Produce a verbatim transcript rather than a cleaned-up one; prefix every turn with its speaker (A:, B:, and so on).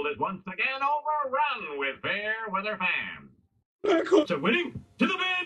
A: is once again overrun with fair weather fans.
B: Blackhawks
A: are winning to the Bears.